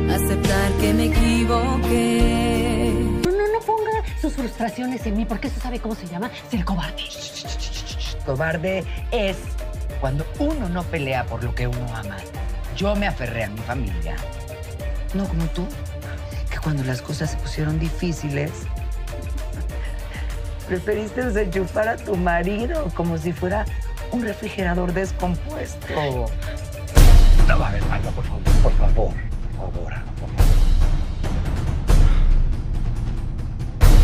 aceptar que me equivoqué. No ponga sus frustraciones en mí, porque eso sabe cómo se llama, ser cobarde. Cobarde es cuando uno no pelea por lo que uno ama. Yo me aferré a mi familia. No como tú, que cuando las cosas se pusieron difíciles, preferiste desenchufar a tu marido como si fuera un refrigerador descompuesto. No va a haber algo, por favor, por favor, por favor.